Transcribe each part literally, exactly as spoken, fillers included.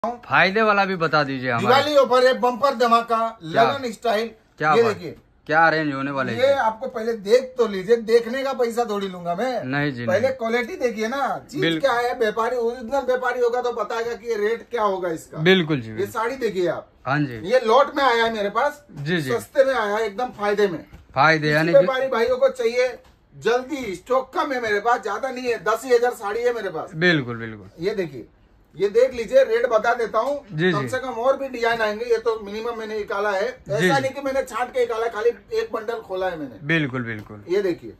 फायदे वाला भी बता दीजिए। दिवाली ऑफर है, बम्पर धमाका, लगन स्टाइल। क्या ये देखिए क्या रेंज होने वाले ये आपको पहले देख तो लीजिए, देखने का पैसा थोड़ी लूंगा मैं। नहीं जी, पहले क्वालिटी देखिए ना, चीज क्या है। व्यापारी ओरिजिनल व्यापारी होगा तो बताएगा कि ये रेट क्या होगा इसका। बिल्कुल जी। ये साड़ी देखिए आप। हाँ जी, ये लॉट में आया है मेरे पास जी जी, सस्ते में आया है, एकदम फायदे में। फायदे यानी व्यापारी भाइयों को चाहिए जल्दी, स्टॉक कम है मेरे पास, ज्यादा नहीं है, दस ही हजार साड़ी है मेरे पास। बिल्कुल बिल्कुल। ये देखिए, ये देख लीजिए, रेट बता देता हूँ। जी कम जी। से कम और भी डिजाइन आएंगे, ये तो मिनिमम मैंने निकाला है। ऐसा नहीं कि मैंने छांट के निकाला, खाली एक बंडल खोला है मैंने। बिल्कुल बिल्कुल। ये देखिए,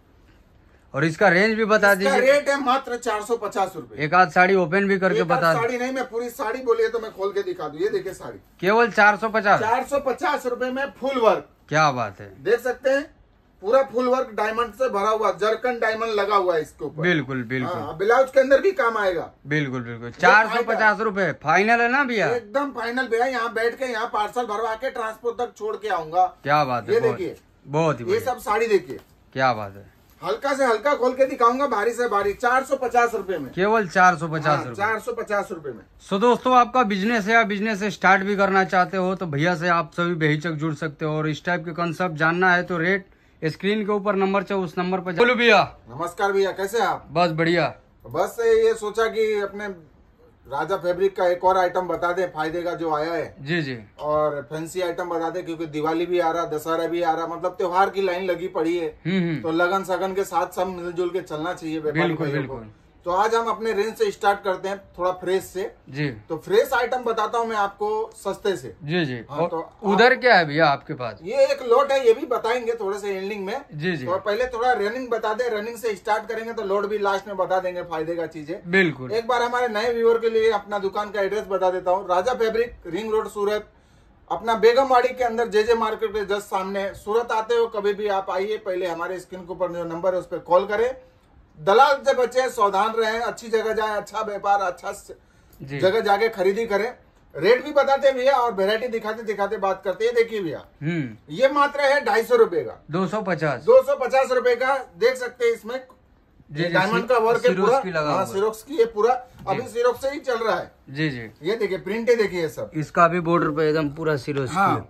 और इसका रेंज भी बता दीजिए। रेट है मात्र चार सौ पचास रूपए। एक आध साड़ी ओपन भी करके बता। साड़ी नहीं, मैं पूरी साड़ी बोलिए तो मैं खोल के दिखा दूं। ये देखिए साड़ी केवल चार सौ पचास चार सौ पचास रूपये में फुल वर्क। क्या बात है, देख सकते हैं, पूरा फुल वर्क डायमंड से भरा हुआ, जरकन डायमंड लगा हुआ है इसके ऊपर। बिल्कुल बिल्कुल। ब्लाउज के अंदर भी काम आएगा। बिल्कुल बिल्कुल। चार सौ पचास रूपए फाइनल है ना भैया? एकदम फाइनल भैया। यहाँ बैठ के यहाँ पार्सल भरवा के ट्रांसपोर्ट तक छोड़ के आऊंगा। क्या बात है, ये देखिए, बहुत ही ये सब साड़ी देखिए, क्या बात है। हल्का से हल्का खोल के दिखाऊंगा, भारी से भारी। चार सौ पचास रूपये में, केवल चार सौ पचास रूपए चार सौ पचास रूपये में। सो दोस्तों, आपका बिजनेस है या बिजनेस स्टार्ट भी करना चाहते हो तो भैया से आप सभी बेहिचक जुड़ सकते हो। और इस टाइप के कंसेप्ट जानना है तो रेट स्क्रीन के ऊपर नंबर चाहिए, उस नंबर पर। बोलो भैया। नमस्कार भैया, कैसे आप? बस बढ़िया। बस ये सोचा कि अपने राजा फैब्रिक का एक और आइटम बता दे, फायदे का जो आया है। जी जी। और फैंसी आइटम बता दे, क्योंकि दिवाली भी आ रहा, दशहरा भी आ रहा, मतलब त्योहार की लाइन लगी पड़ी है। तो लगन सगन के साथ सब मिलजुल के चलना चाहिए व्यापारी भाइयों को। तो आज हम अपने रेंज से स्टार्ट करते हैं, थोड़ा फ्रेश से। जी। तो फ्रेश आइटम बताता हूँ मैं आपको सस्ते से। जी जी। हाँ, तो उधर क्या है भैया आपके पास? ये एक लोट है, ये भी बताएंगे थोड़े से एंडिंग में। जी जी। तो पहले थोड़ा रनिंग बता दे, रनिंग से स्टार्ट करेंगे तो लोड भी लास्ट में बता देंगे, फायदे का चीज है। बिल्कुल। एक बार हमारे नए व्यूअर के लिए अपना दुकान का एड्रेस बता देता हूँ। Raja fabric, ring road, Surat. अपना बेगमवाड़ी के अंदर जे जे मार्केट के जस्ट सामने। सूरत आते हो कभी भी आप आइए, पहले हमारे स्क्रीन के ऊपर जो नंबर है उस पर कॉल करें। दलाल से बचे, सावधान रहे, अच्छी जगह जाए, अच्छा व्यापार, अच्छा जगह जाके खरीदी करें। रेट भी बताते भैया और वेरायटी दिखाते दिखाते बात करते हैं। देखिए भैया, ये मात्र है ढाई सौ रूपये का। दो सौ पचास दो सौ पचास रूपये का। देख सकते हैं इसमें डायमंड का वर्क है पूरा। हाँ, सिरोक्स की है पूरा, अभी सिरोक्स से ही चल रहा है। जी जी। ये देखिए प्रिंट है, देखिए सब। इसका भी बॉर्डर पे एकदम पूरा सिरोक्स। हाँ।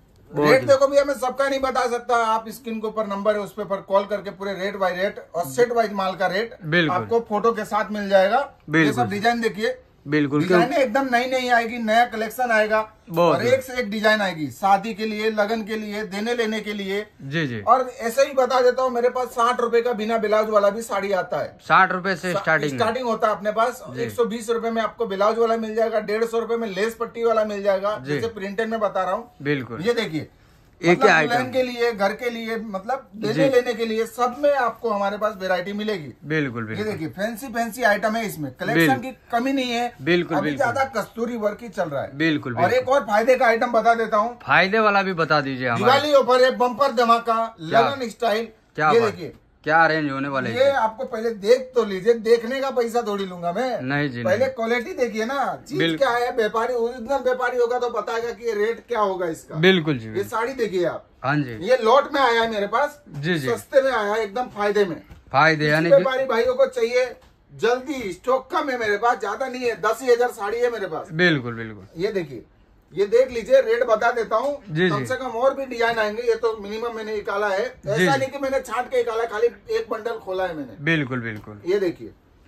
रेट देखो भैया, मैं सबका नहीं बता सकता, आप स्क्रीन के ऊपर नंबर है उस पे पर कॉल करके पूरे रेट बाय रेट और सेट वाइज माल का रेट आपको फोटो के साथ मिल जाएगा। ये सब डिजाइन देखिए, बिल्कुल डिजाइन एकदम नई नई आएगी, नया कलेक्शन आएगा और एक से एक डिजाइन आएगी, शादी के लिए, लगन के लिए, देने लेने के लिए। जी जी। और ऐसे ही बता देता हूँ, मेरे पास साठ रुपए का बिना ब्लाउज वाला भी साड़ी आता है। साठ रुपए से स्टार्टिंग स्टार्टिंग होता है अपने पास। एक सौ बीस रुपए में आपको ब्लाउज वाला मिल जाएगा, डेढ़ सौ रुपए में लेस पट्टी वाला मिल जाएगा, जैसे प्रिंटेड में बता रहा हूँ। बिल्कुल। ये देखिए, एक मतलब के लिए, घर के लिए, मतलब देने लेने के लिए, सब में आपको हमारे पास वैरायटी मिलेगी। बिल्कुल बिल्कुल। ये देखिए फैंसी फैंसी आइटम है, इसमें कलेक्शन की कमी नहीं है। बिल्कुल। अभी ज्यादा कस्तूरी वर्क ही चल रहा है। बिल्कुल। और एक और फायदे का आइटम बता देता हूँ। फायदे वाला भी बता दीजिए। दिवाली ऑफर है, बम्पर धमाका, लगन स्टाइल। ये देखिए क्या रेंज होने वाले। ये आपको पहले देख तो लीजिए, देखने का पैसा थोड़ी लूंगा मैं। नहीं जी, पहले क्वालिटी देखिए ना, चीज क्या है। व्यापारी ओरिजिनल व्यापारी होगा तो बताएगा कि ये रेट क्या होगा इसका। बिल्कुल जी। ये साड़ी देखिए आप। हाँ जी। ये लॉट में आया है मेरे पास। जी जी। सस्ते में आया है, एकदम फायदे में। फायदे यानी व्यापारी भाइयों को चाहिए जल्दी, स्टॉक कम है मेरे पास, ज्यादा नहीं है, दस ही हजार साड़ी है मेरे पास। बिल्कुल बिल्कुल। ये देखिए, ये देख लीजिए, रेट बता देता हूँ। कम से कम और भी डिजाइन आएंगे, ये तो मिनिमम मैंने निकाला है। ऐसा नहीं कि मैंने छांट के निकाला, खाली एक बंडल खोला है मैंने। बिल्कुल बिल्कुल। ये देखिए,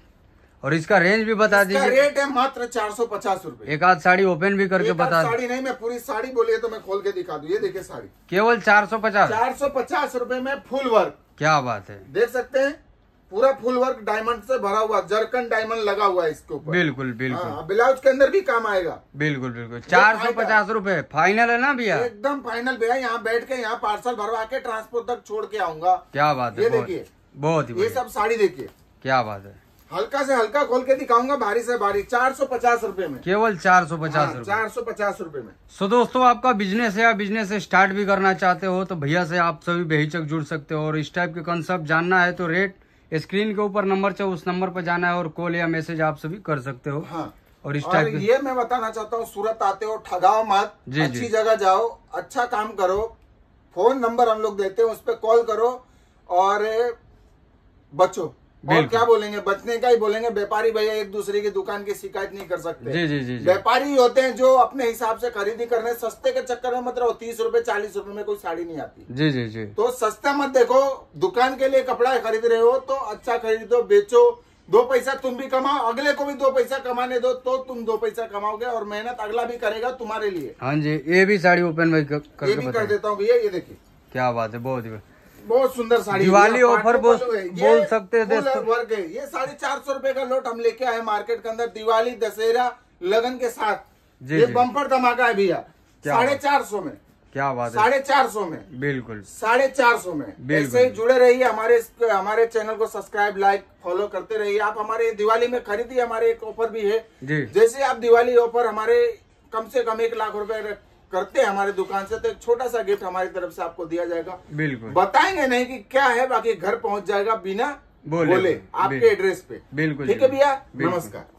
और इसका रेंज भी बता दीजिए। रेट है मात्र चार सौ पचास रूपये। एक आध साड़ी ओपन भी करके बता। साड़ी नहीं, मैं पूरी साड़ी बोलिए तो मैं खोल के दिखा दूं। ये देखिए साड़ी केवल चार सौ पचास चार सौ पचास रूपये में फुल वर्क। क्या बात है, देख सकते हैं, पूरा फुल वर्क डायमंड से भरा हुआ, जरकन डायमंड लगा हुआ है इसके ऊपर। बिल्कुल बिल्कुल। ब्लाउज के अंदर भी काम आएगा। बिल्कुल बिल्कुल। चार सौ पचास रूपये फाइनल है ना भैया? एकदम फाइनल भैया। यहाँ बैठ के यहाँ पार्सल भरवा के ट्रांसपोर्ट तक छोड़ के आऊंगा। क्या बात है। ये देखिए, बहुत ही, ये सब साड़ी देखिए, क्या बात है। हल्का से हल्का खोल के दिखाऊंगा, भारी से भारी। चार सौ पचास रूपये में, केवल चार सौ पचास चार सौ पचास रूपये में। सो दोस्तों, आपका बिजनेस है या बिजनेस स्टार्ट भी करना चाहते हो तो भैया से आप सभी बेहिचक जुड़ सकते हो। और इस टाइप के कंसेप्ट जानना है तो रेट स्क्रीन के ऊपर नंबर चाहिए, उस नंबर पर जाना है और कॉल या मैसेज आप सभी कर सकते हो। हाँ। और इस टाइप ये मैं बताना चाहता हूँ, सूरत आते हो ठगाओ मत, अच्छी जगह जाओ, अच्छा काम करो। फोन नंबर हम लोग देते हैं, उस पर कॉल करो और बचो। और क्या बोलेंगे, बचने का ही बोलेंगे। व्यापारी भैया एक दूसरे की दुकान की शिकायत नहीं कर सकते। जी जी जी, जी। व्यापारी होते हैं जो अपने हिसाब से खरीदी करने, सस्ते के चक्कर में मतलब तीस रुपए चालीस रुपए में कोई साड़ी नहीं आती। जी जी जी। तो सस्ता मत देखो, दुकान के लिए कपड़ा खरीद रहे हो तो अच्छा खरीदो, बेचो, दो पैसा तुम भी कमाओ, अगले को भी दो पैसा कमाने दो तो तुम दो पैसा कमाओगे और मेहनत अगला भी करेगा तुम्हारे लिए। हाँ जी, ये भी साड़ी ओपन भाई कर, ये भी कर देता हूँ भैया, ये देखिए क्या बात है, बहुत ही बहुत सुंदर साड़ी, दिवाली ऑफर बोल सकते हैं वर्क है। ये साढ़े चार सौ रुपए का लोट हम लेके आए मार्केट के अंदर, दिवाली दशहरा लगन के साथ। ये बम्पर धमाका है भैया, साढ़े चार सौ में। क्या बात है, साढ़े चार सौ में, बिल्कुल साढ़े चार सौ में। ऐसे ही जुड़े रहिए, हमारे हमारे चैनल को सब्सक्राइब लाइक फॉलो करते रहिए। आप हमारे दिवाली में खरीदिए, हमारे एक ऑफर भी है जी। जैसे आप दिवाली ऑफर हमारे कम से कम एक लाख रुपए करते हैं हमारे दुकान से, तो एक छोटा सा गिफ्ट हमारी तरफ से आपको दिया जाएगा। बिल्कुल बताएंगे नहीं कि क्या है, बाकी घर पहुंच जाएगा बिना बोले, बोले आपके एड्रेस पे। बिल्कुल ठीक है भैया, नमस्कार।